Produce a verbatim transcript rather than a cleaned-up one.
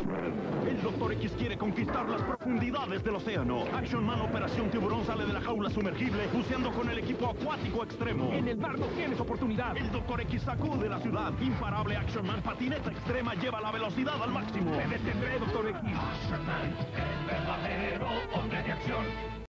El Doctor X quiere conquistar las profundidades del océano. Action Man Operación Tiburón sale de la jaula sumergible, buceando con el equipo acuático extremo. En el mar no tienes oportunidad. El Doctor X sacude la ciudad. Imparable Action Man patineta extrema lleva la velocidad al máximo. Te detendré, Doctor X. Action Man, el verdadero hombre de acción.